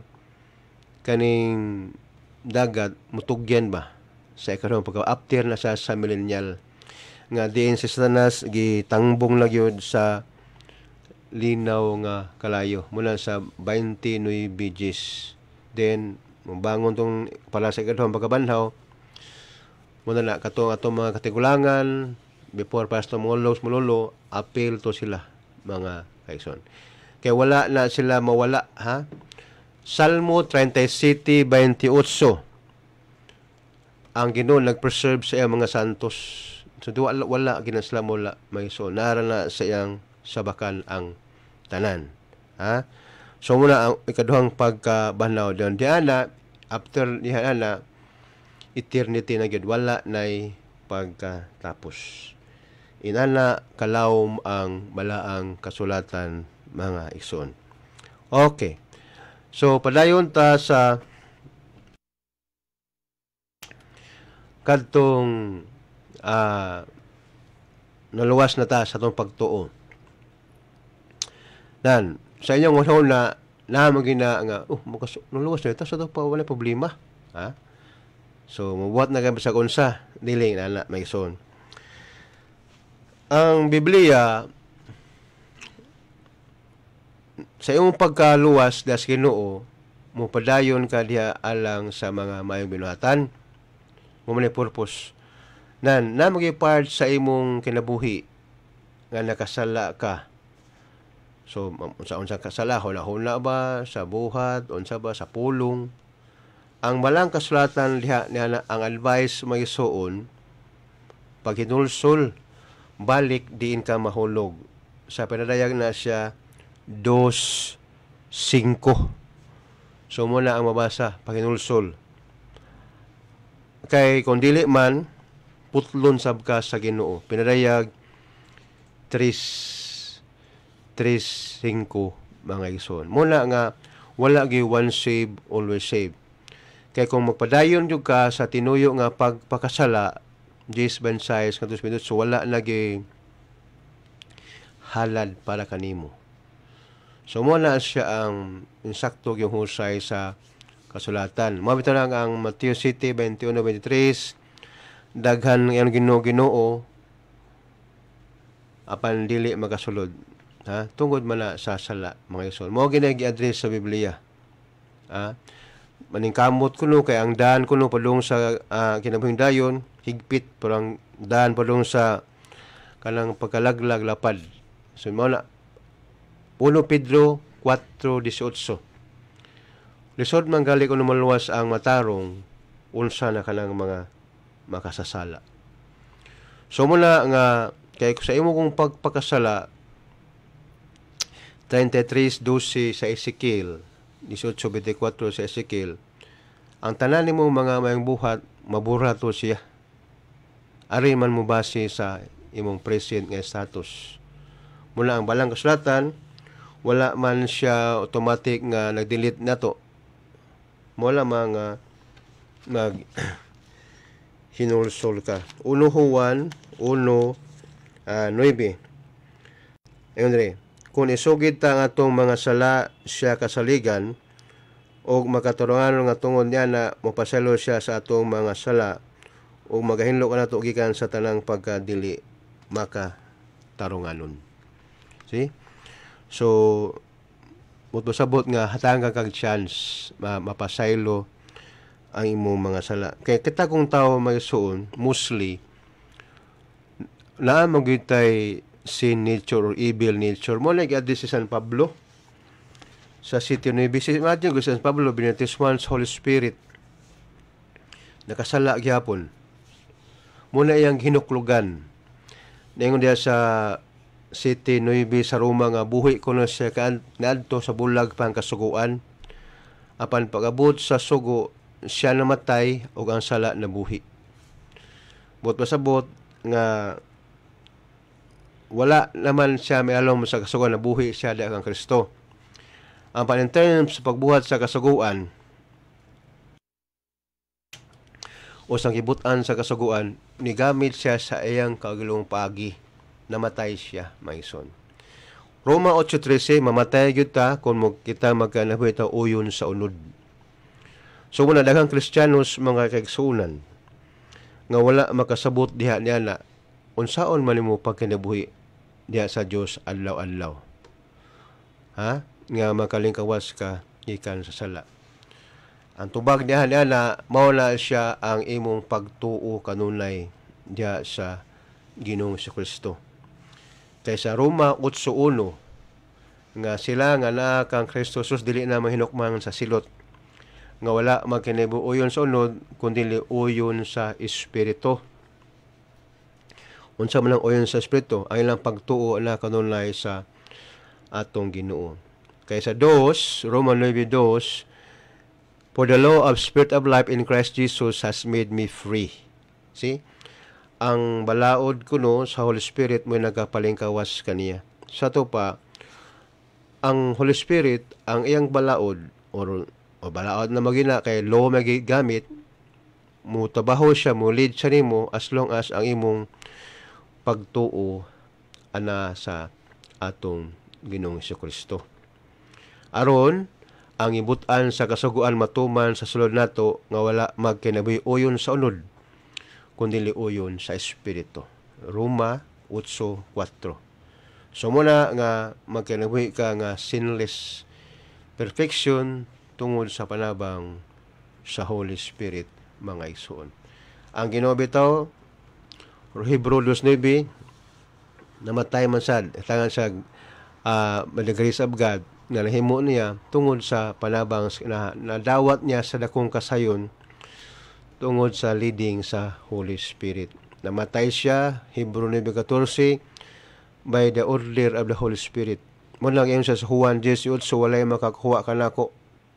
kaning dagat mutugyan ba sa ikaduhang pagka after na sa, sa millennial nga diin si Satanas gitangbong na gyud sa linaw nga kalayo mula sa twenty-nine G's. Then mabangon tong pala sa ikaduhang pagkabanhaw muna na katong atong mga katigulangan before pastor molos mololo appeal to sila mga kaigsoon kay wala na sila mawala ha. Salmo thirty-seven twenty-eight ang Ginoo nagpreserve sa iyang mga santos so wala wala ginasla wala may so nara na sa iyang sabakan ang tanan ha. So muna ang ikaduhang pagkabanhaw diyan diana after diha na eternity na gyud wala nay pagkatapos inana kalawom ang balaang kasulatan mga igsoon. Okay, so padayon ta sa kadtong uh, naluwas na ta sa atong pagtuo. Dan, sa inyong una na naman gina nga, oh, makas, naluwas na ito, sa ito pa wala problema. Ha? So, mabuhat na kayo sa unsa, dili na na, may son. Ang Biblia, sa iyong pagkaluwas das Ginoo, mo padayon ka diha alang sa mga mayong binuhatan, mo man purpose. Nan, na part sa imong kinabuhi, nga nakasala ka, so, sa unsa kasala, hula-hula ba, sa buhat, unsa ba, sa pulong. Ang balang kasulatan liha niya ang advice may suon, pag hinulsol, balik diin ka mahulog. Sa pinadayag na siya, dos, singko. So, muna ang mabasa, pag hinulsol. Kay, kung dili man, putlon sab ka sa Ginoo. Pinadayag, tris, tres, cinco, mga igsoon. Muna nga, wala gi one save, always save. Kaya kung magpadayon yung ka sa tinuyo nga pagpakasala, Jis Bensayes, kantos minutos, so wala nagi halad para kanimo. So muna siya ang insakto yung husay sa kasulatan. Mabito lang ang Matthew City, twenty-one twenty-three, daghan yung ginoo-ginoo, apan dili magasulod. Ha? Tungod man na sa sala, mga isol. Mo ginagi-address sa Biblia. Ha? Maningkamot kuno kay ang daan kuno padung sa uh, kinabuhing dayon, higpit parang daan padung sa kanang pagkalaglag lapad. So mo na First Pedro four eighteen. Lisod man gali kuno maluwas ang matarong unsa na kanang mga makasasala. So muna nga kay sa imo kong pagpakasala thirty-three twelve sa Ezekiel, eighteen twenty-four sa Ezekiel, ang tanan nimo mga mayang buhat mabura to siya. Ari man mo base sa imong present nga status. Mula ang balang kasulatan, wala man siya automatic nga nag-delete nato. Wala mga nag hinulsol ka. Uno Juan, uno, uh, nueve. Ayun rin. Kung isugid ta nga atong mga sala siya kasaligan, o makaturungan nga tungod niya na mapasalo siya sa atong mga sala, o magahinlo ka na to gikan sa tanang pagkadili, maka tarunganon. See? So, mutusabot nga hatang kag chance ma mapasaylo ang imong mga sala. Kaya kita kung tao may suon, mostly, na magitay sin nature or evil nature. Mo like adis si San Pablo sa City Nueva. Imagine ko San Pablo, binatisman sa Holy Spirit. Nakasala gyapon. Muna iyang hinuklugan. Naingon diya sa City Nueva sa Roma nga buhi ko na siya kaadto sa bulag pang kasuguan. Apan pag-abot sa sugo, siya namatay o ang sala na buhi. Bot pasabot nga wala naman siya may alam sa kasuguan na buhi siya da kang Kristo. Ang in terms sa pagbuhat sa kasuguan o sa kibutan sa kasuguan, nigamit siya sa iyang kagulong pagi. Namatay siya, maison. Roma eight thirteen, mamatay gyud ta kung mo kita magkanabuhi ta uyon sa unod. So muna daghang Kristiyanos mga kaigsunan nga wala makasabot diha niya na unsaon man nimo pagkinabuhi diha sa Dios adlaw-adlaw. Ha? Nga makalingkawas ka ikan sa sala. Ang tubag niya niya na mao na siya ang imong pagtuo kanunay diha sa Ginoong si Kristo. Kay sa Roma eight one nga sila nga naa kang Kristo sus dili na mahinukman sa silot nga wala magkinibuoyon sa unod kundi uyon sa espiritu. Unsa man ang uyon sa espiritu? Ang ilang pagtuo na kanunay sa atong Ginoo. Kay sa dos, Roma nine two, for the law of spirit of life in Christ Jesus has made me free. See? Ang balaod kuno sa Holy Spirit mo nagapalingkawas kaniya. Sa to pa, ang Holy Spirit, ang iyang balaod or o balaod na magina kay law magigamit mo tabaho siya mo lead siya nimo as long as ang imong pagtuo ana sa atong Ginoong Kristo. Aron ang ibutan sa kasuguan matuman sa sulod nato nga wala magkinabuhi-uyon sa unod kundi liuyon sa espiritu. Roma eight four. So muna nga magkinabuhi ka nga sinless perfection tungod sa panabang sa Holy Spirit mga igsoon. Ang Ginoo bitaw Hebrew two nine namatay man sad tangan sa uh, by the grace of God nga nahimo niya tungod sa panabang na nadawat niya sa dakong kasayon tungod sa leading sa Holy Spirit. Namatay siya Hebrew nine fourteen by the order of the Holy Spirit. Mo lang yung sa Juan ten eight so walay makakuha kanako.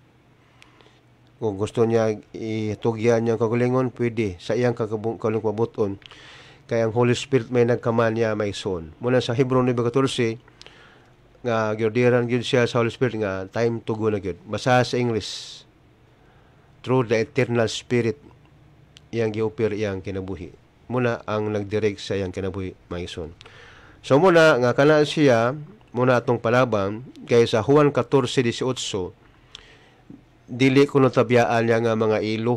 Kung gusto niya itugyan niya kagulingon, pwede. Sa iyang kalungkabuton. Kaya ang Holy Spirit may nagkaman niya may son. Muna sa Hebrew nine fourteen, nga gyudiran gyud siya sa Holy Spirit nga time to go na gyud. Basa sa English. Through the eternal Spirit, iyang giupir iyang kinabuhi. Muna ang nagdirect sa iyang kinabuhi may son. So muna nga kana siya, muna atong palabang, kay sa Juan fourteen eighteen, dili kuno tabiyaan niya nga mga ilo.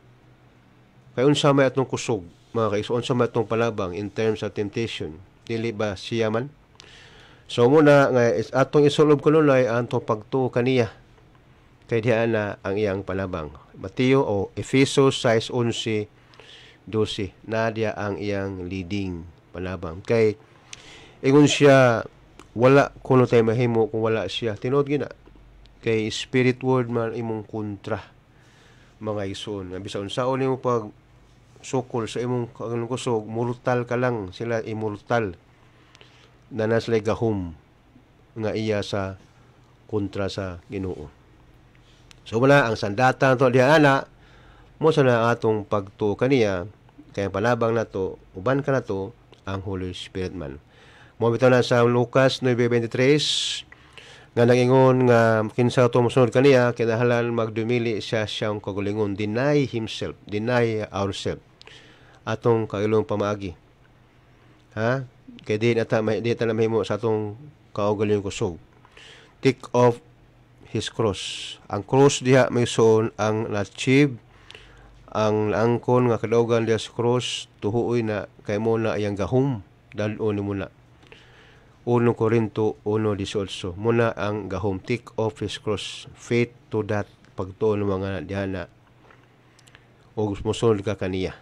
Kay unsa may atong kusog, mga kaiso, unsa may atong palabang in terms of temptation. Dili ba siya man? So muna nga atong isulob kununay ang atong pagtuo kaniya. Kay diha na ang iyang palabang. Mateo o Efesos six eleven twelve na diya ang iyang leading palabang. Kay ingon siya wala kuno tay mahimo kung wala siya. Tinuod gina. Kay spirit word man imong kontra mga ison. Bisa unsaon nimo pag sukol sa imong kanang kusog, mortal ka lang, sila immortal. Na na sila gahom nga iya sa kontra sa Ginoo. So wala ang sandata to diha ana mo sa na atong pagtuo kaniya kay palabang nato uban ka nato ang Holy Spirit man. Mo bitaw na sa Lucas nine twenty-three nga nangingon nga kinsa to mosunod kaniya kinahanglan magdumili siya siyang kagalingon, deny himself, deny ourselves atong kailong pamaagi. Ha? Kay di na ta may di ta na mahimo sa atong kaugalingon kusog. Take off his cross. Ang cross diha may suon ang na-achieve ang angkon nga kadaugan diha sa cross tuhuoy na kay mo na iyang gahom dal-on ni muna. one Corinto one eighteen muna ang gahom, take off his cross, faith to that pagtuon ng mga diha na og mosunod ka kaniya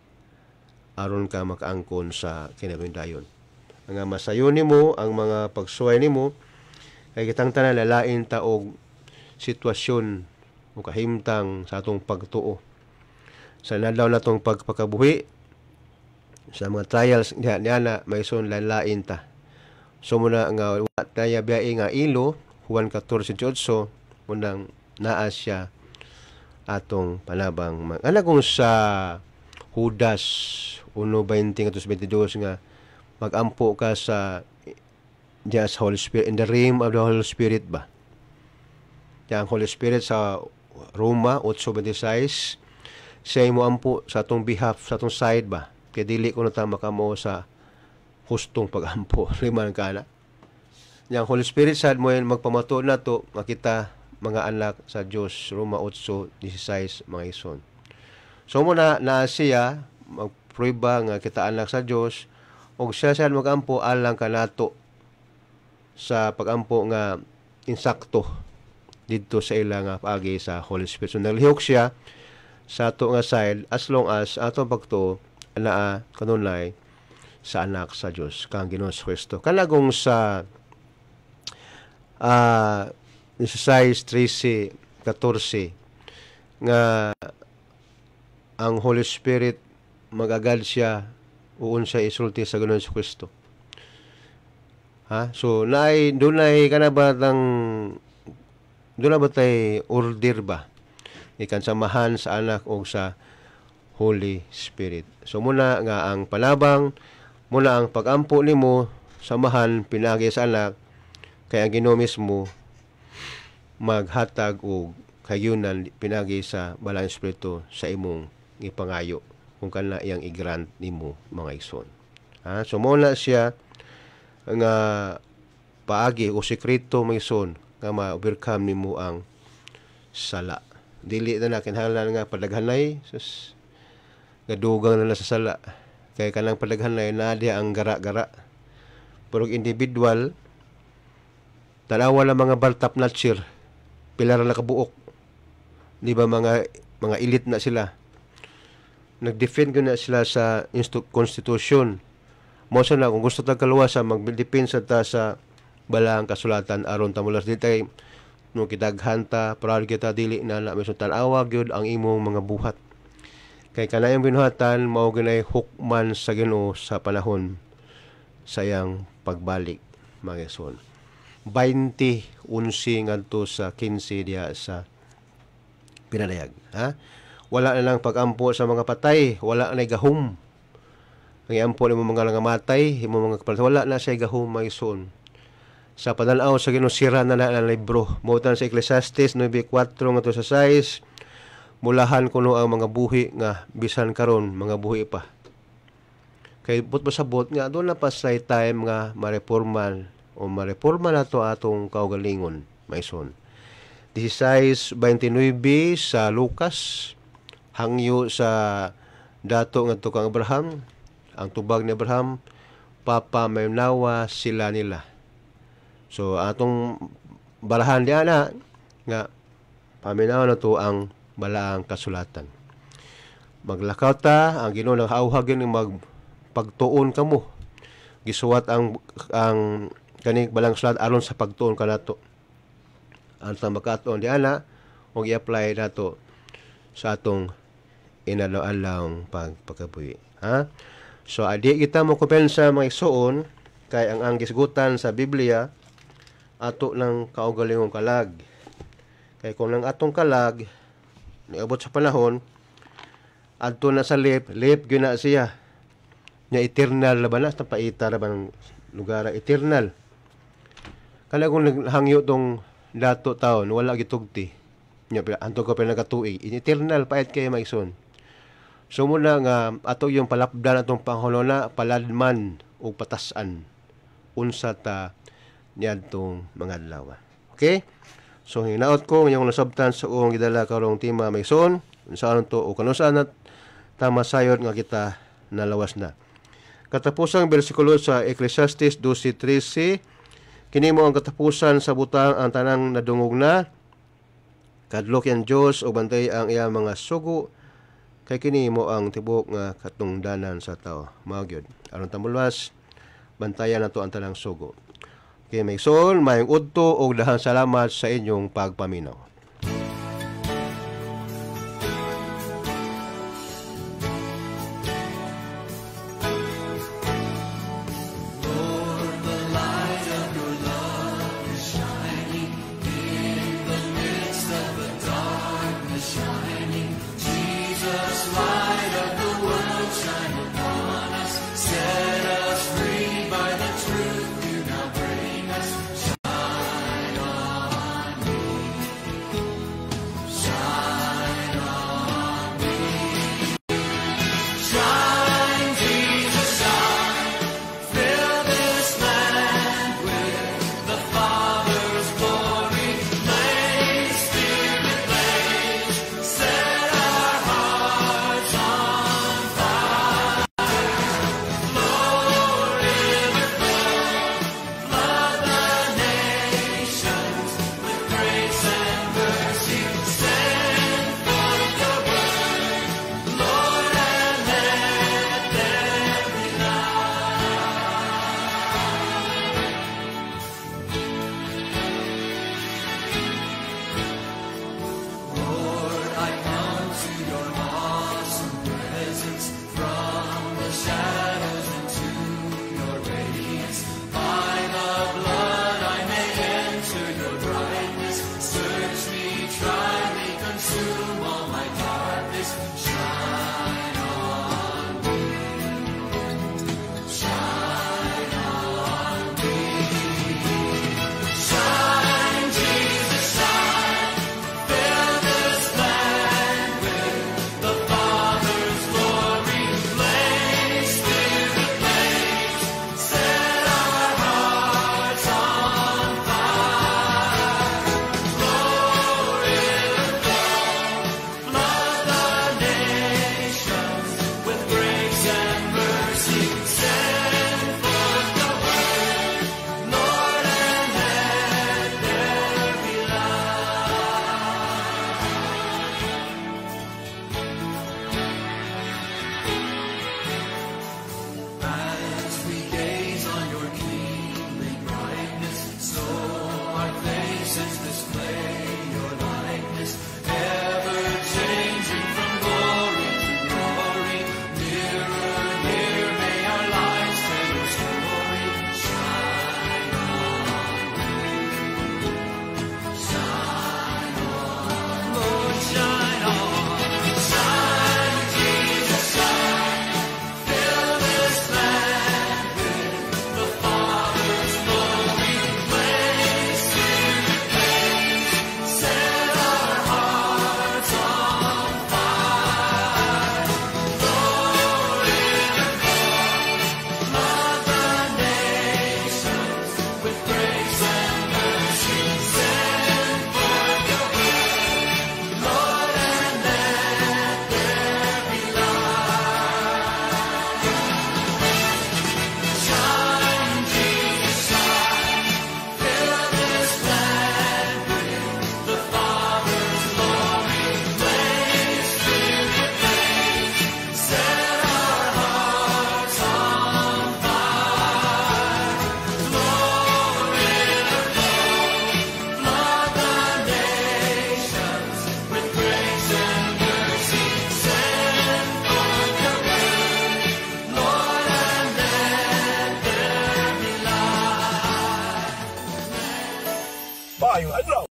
aron ka makaangkon sa kinabandayon. Nga masayon nimo ang mga pagsuway nimo kay kitang tanan lalain ta og sitwasyon o kahimtang sa atong pagtuo. Sa nadlaw natong pagpakabuhi sa mga trials diha niana may son lalain ta. So muna nga wa tayo biyae nga ilo Juan fourteen eighteen munang naa siya atong panabang. Ana kung sa Judas one twenty to twenty-two nga magampo ka sa just Holy Spirit, in the realm of the Holy Spirit ba? Yang Holy Spirit sa Roma eight twenty-six siya mo ampo sa atong behalf, sa atong side ba? Kaya dili ko na ta makamo sa hustong pag-ampo. Liman ka na. Yang Holy Spirit sad mo yan magpamato na to makita mga anak sa Diyos. Roma eight sixteen mga ison. So muna na siya magprueba nga kita anak sa Diyos o siya siya mag-ampo alang ka nato sa pag-ampo nga insakto dito sa ila nga paagi sa Holy Spirit. So naglihok siya sa ato nga side as long as ato pagto naa kanunay sa anak sa Dios kang Ginoong Kristo. Kanagong sa uh, exercise thirteen fourteen nga ang Holy Spirit magagad siya uun siya isulti sa Ginoong Kristo. Ha? So naay dunay kana ba tang dunay ba tay order ba ikan samahan sa anak o sa Holy Spirit. So muna nga ang palabang muna ang pag-ampo nimo samahan pinagi sa anak kay ang Ginoo mismo maghatag og kayunan pinagi sa Balang Espiritu sa imong ipangayo kung kana iyang i-grant nimo mga igsoon. Ha? So muna siya nga paagi o sekreto mga igsoon nga ma-overcome nimo ang sala. Dili na na kinahanglan nga padaghanay sus gadugang na, na sa sala kay kanang padaghanay na di ang gara-gara pero individual tanawa lang mga baltap nature pilar na kabuok di ba mga mga elite na sila nag-defend ko na sila sa constitution mo sa na kung gusto ta kaluwasan mag-defend ta sa balang kasulatan aron ta mulas ditay no kitaghan ta proud kita dili na na meso tan-awa gyud ang imong mga buhat kay kanayang binuhatan mao ginay hukman sa Ginoo sa panahon sayang pagbalik mga igsoon. twenty unsi ngadto sa fifteen diya sa pinadayag, ha? Wala na lang pag-ampo sa mga patay, wala na gahom. Ang ampo ni mga nga matay, imo mga kapatid, wala na siya gahom mga igsoon. Sa padalaw sa Ginoo sira na na ang libro. Mautan sa Ecclesiastes nine four ngadto sa six mulahan kuno ang mga buhi nga bisan karon mga buhi pa. Kay but pasabot nga doon na pa sa time nga mareforman o mareforma na to atong kaugalingon maison. sixteen twenty-nine sa Lucas hangyo sa dato nga tukang Abraham ang tubag ni Abraham papa maynawa sila nila. So atong balahan diyan na nga paminaw na to ang balaang kasulatan. Maglakaw ta ang Ginoo nang hauhagin mag pagtuon kamo. Gisuwat ang ang kaning balang sulat aron sa pagtuon kanato. Ang makatuon di ana og i-apply nato sa atong inalaw-alawng pagpakabuhi. Ha? So, adi kita mo kumpensa mga igsoon, kay ang ang gisgutan sa Biblia, ato ng kaugalingong kalag. Kay kung nang atong kalag, niabot sa panahon, adto na sa lip, lip gina siya. Nya eternal na ba na? Tapaita na ba ng lugar eternal? Kala kung naghangyo tong dato taon, wala gitugti. Nya anto ka pa nagatuig. Eternal paet kay maison. So muna nga ato yung palapdan atong panghulona paladman o patasan unsa ta niadtong mga adlaw. Okay? So hinaot ko yung nasabtan sa uong gidala karong tema maison unsa anon to o kanusaan na tama sayod nga kita nalawas na. Katapusang bersikulo sa Ecclesiastes twelve thirteen, kini mo ang katapusan sa butang ang tanang nadungog na, kadlok yan Diyos o bantay ang iya mga sugo, kay kini mo ang tibok nga katungdanan sa tao. Magyod. Aron tamulwas, bantayan nato ang tanang sugo. Kay may sol, mayong udto o dahang salamat sa inyong pagpaminaw. maayong adlaw.